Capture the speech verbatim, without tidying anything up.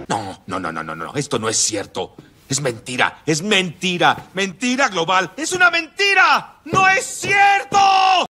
No, no, no, no, no, no. Esto no es cierto. Es mentira, es mentira. Mentira global. ¡Es una mentira! ¡No es cierto!